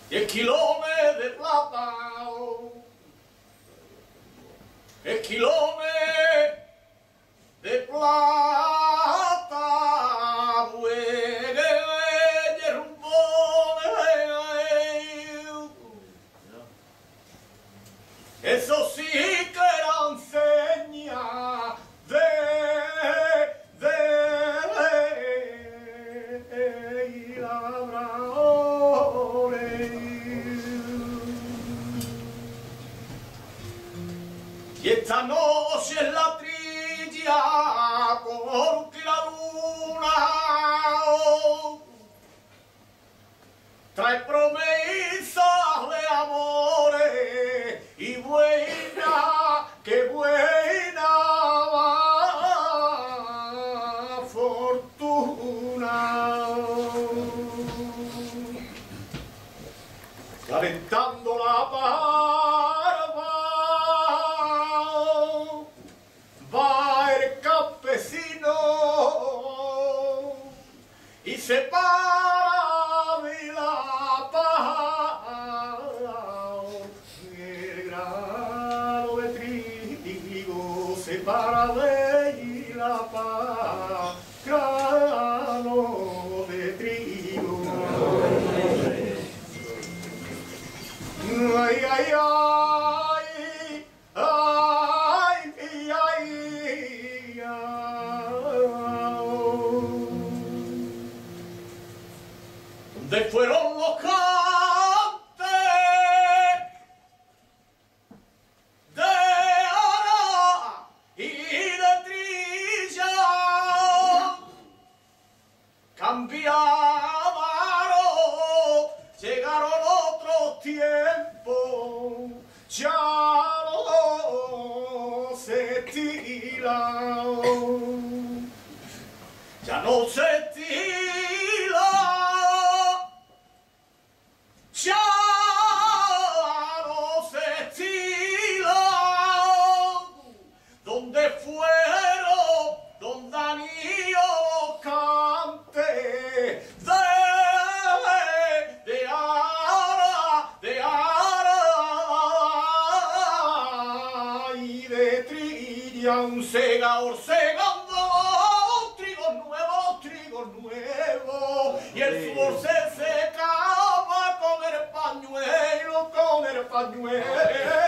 10 kilones de plata, 10 kilones de plata, buegue, rumbones, eso sí que eran señas de labradores. Y esta noche en la trilla, porque la luna trae promesas de amores y buena, qué buena fortuna. Calentando la barba va el campesino y se para de la paja el grano de trigo, se para de la paja grano de trigo. Ay, ay, ay, ay, ay, ay, ¿dónde fueron los cantes de ara y de trilla? Cambiaron, llegaron otros tiempos, ya no se estilan, ya no se estilan, ya no se estilan. ¿Dónde fueron don Danío Cante de ara y de trilla? Un segador segando trigo nuevo, y el sudor se secaba con el pañuelo,